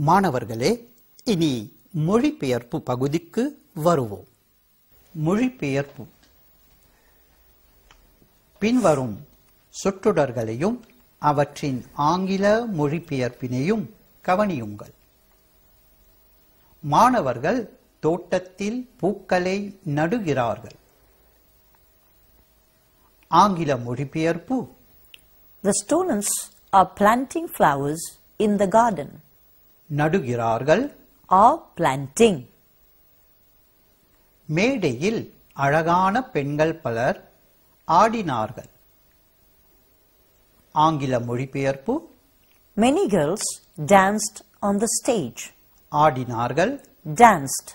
மாணவர்களே, இனி மொழிபெயர்ப்பு பகுதிக்கு வருவோம். மொழிபெயர்ப்பு. பின்வரும் சொற்றொடர்களையும் அவற்றின் ஆங்கில மொழிபெயர்ப்பினையும் கவனியுங்கள். மாணவர்கள் தோட்டத்தில் பூக்களை நடுகிறார்கள். ஆங்கில மொழிபெயர்ப்பு. The students are planting flowers in the garden. நடுகிறார்கள் Are planting. மேடையில் அழகான பெண்கள் பலர் ஆடினார்கள். ஆங்கில மொழிபெயர்ப்பு. Many girls danced on the stage. ஆடினார்கள் Danced.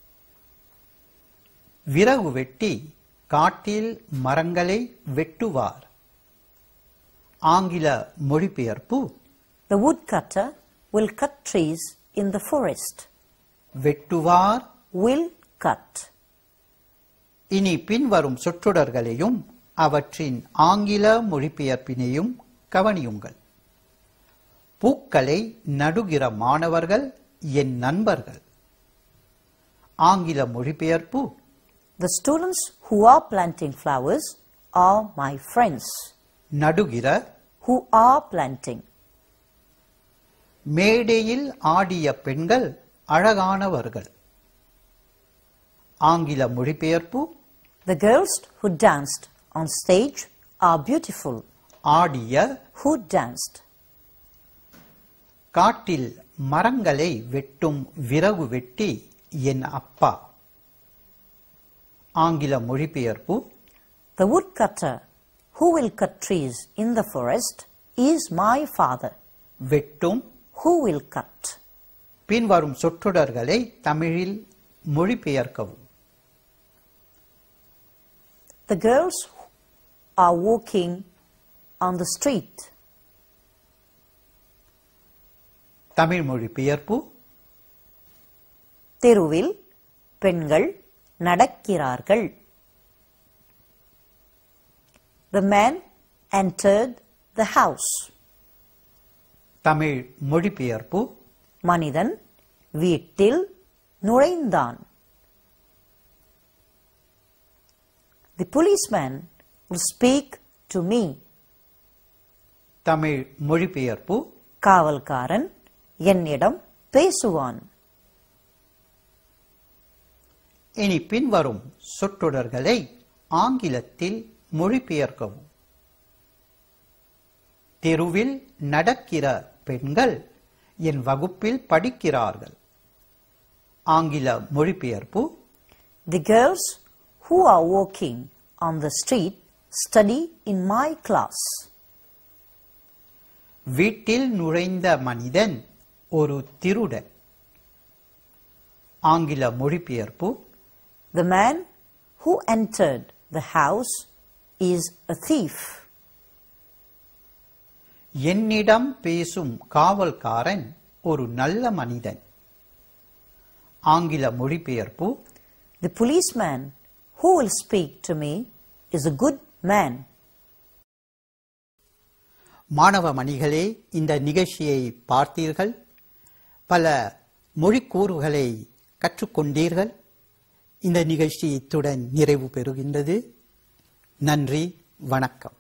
விறகு வெட்டி காட்டில் மரங்களை வெட்டுவார். ஆங்கில மொழிபெயர்ப்பு. The woodcutter will cut trees in the forest. வெட்டுவார் Will cut. இனி பின்வரும் சொற்றொடர்களையும் அவற்றின் ஆங்கில மொழிபெயர்ப்பினையும் கவனியுங்கள். பூக்களை நடுகிற மாணவர்கள் என் நண்பர்கள். ஆங்கில மொழிபெயர்ப்பு. The students who are planting flowers are my friends. நடுகிற. Who are planting. மேடையில் ஆடிய பெண்கள் அழகானவர்கள். ஆங்கில மொழிபெயர்ப்பு. The girls who danced on stage are beautiful. ஆடிய. Who danced. காட்டில் மரங்களை வெட்டும் விறகு வெட்டி என் அப்பா. ஆங்கில மொழிபெயர்ப்பு. The woodcutter who will cut trees in the forest is my father. வெட்டும். Who will cut. பின்வரும் சொற்றொடர்களை தமிழில் மொழிபெயர்க்கவும். The girls are walking on the street. Tamil மொழிபெயர்ப்பு. தெருவில் பெண்கள் நடக்கிறார்கள். The man entered the house. Tamil மொழிபெயர்ப்பு. மனிதன் வீட்டில் நுழைந்தான். The policeman will speak to me. Tamil மொழிபெயர்ப்பு. காவல்காரன் என்னிடம் பேசுவான். இனி பின்வரும் சொற்றொடர்களை ஆங்கிலத்தில் மொழிபெயர்க்கவும். தெருவில் நடக்கிற பெண்கள் என் வகுப்பில் படிக்கிறார்கள். ஆங்கில மொழிபெயர்ப்பு. The girls who are walking on the street study in my class. வீட்டில் நுழைந்த மனிதன் ஒரு திருடன். ஆங்கில மொழிபெயர்ப்பு. The man who entered the house is a thief. என்னிடம் பேசும் காவல்காரன் ஒரு நல்ல மனிதன். ஆங்கில மொழிபெயர்ப்பு. The policeman who will speak to me is a good man. மாணவ மணிகளே, இந்த நிகழ்ச்சியை பார்த்தீர்கள். பல மொழிக்கூறுகளை கற்றுக்கொண்டீர்கள். இந்த நிகழ்ச்சி இத்துடன் நிறைவு பெறுகின்றது. நன்றி, வணக்கம்.